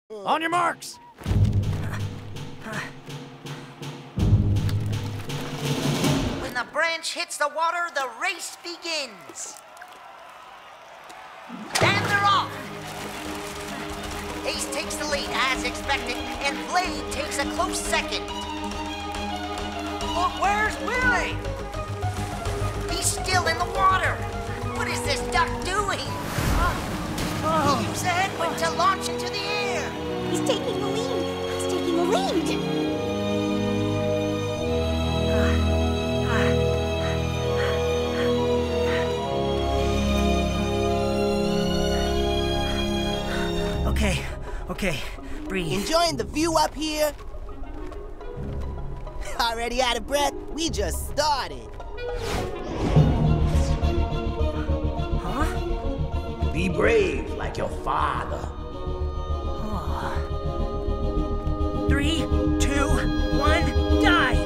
On your marks! When the branch hits the water, the race begins. And they're off! Ace takes the lead as expected, and Blade takes a close second. But where's Willie? He's still in the water. What is this duck doing? He uses a headwind to launch into the air. He's taking the lead. He's taking the lead. Okay, breathe. Enjoying the view up here? Already out of breath? We just started. Huh? Be brave like your father. 3, 2, 1, dive!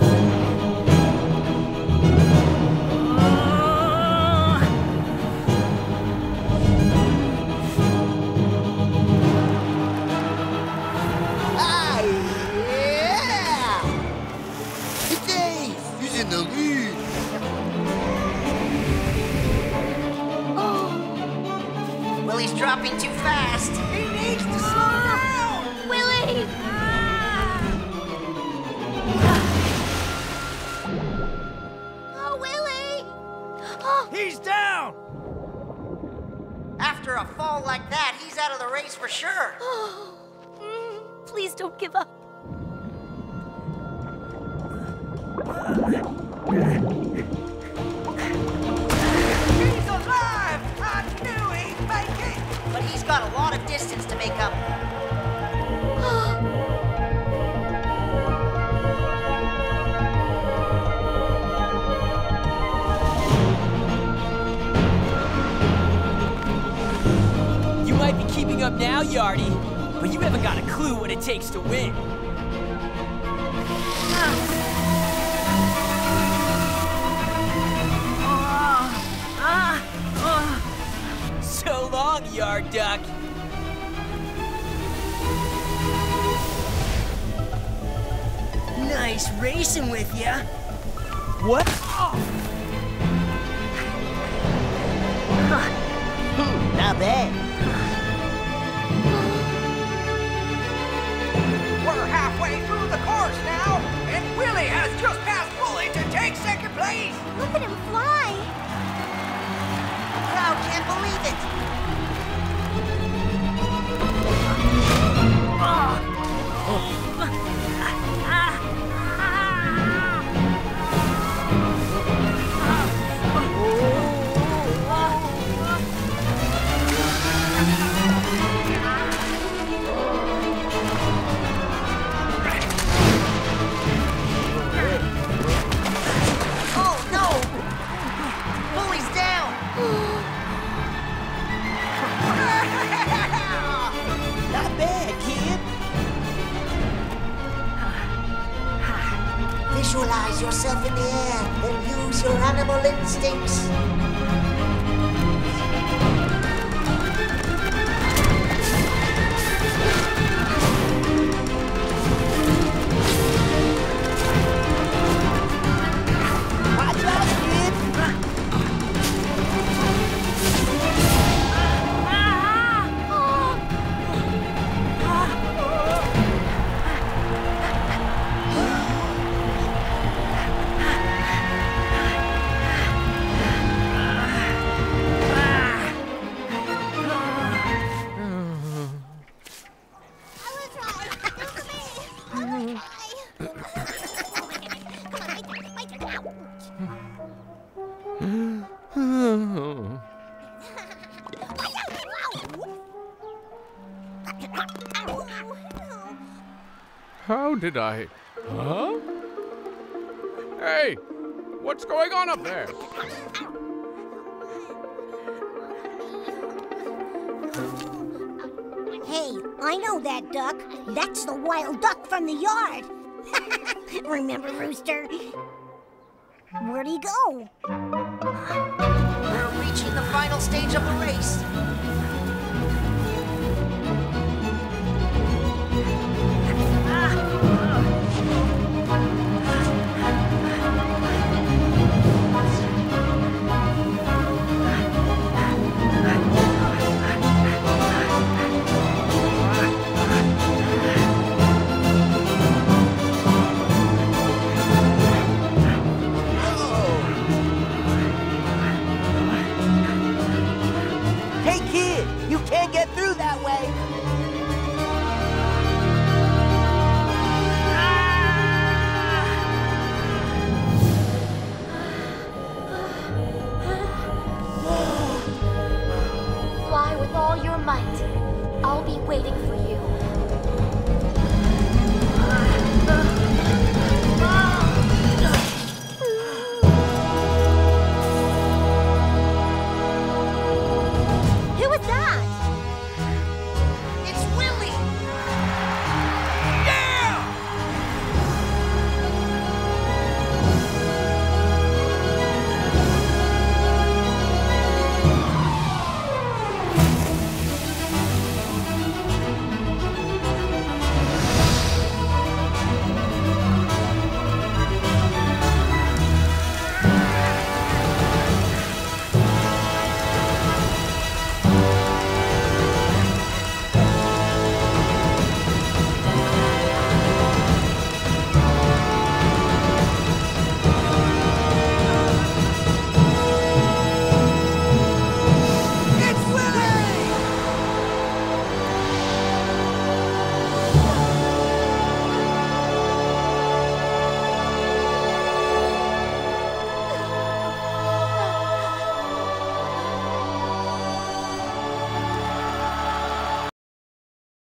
Willie's dropping too fast. He needs to slow down. Willie! Oh, Willie! Oh. He's down! After a fall like that, he's out of the race for sure. Please don't give up. He's alive! I knew he'd make it! But he's got a lot of distance to make up. You might be keeping up now, Yardie, but you haven't got a clue what it takes to win. So long, Yard Duck. Nice racing with ya. What? Not bad. We're halfway through the course now, and Willie has just passed Bully to take second place. Look at him fly. The crowd can't believe it. Oh no! Bully's down. Not bad, kid. Visualize yourself in the air, then use your animal instincts. Watch out, kid. How did I... Huh? Hey! What's going on up there? Hey, I know that duck. That's the wild duck from the yard. Remember, Rooster? Where'd he go? We're reaching the final stage of the race.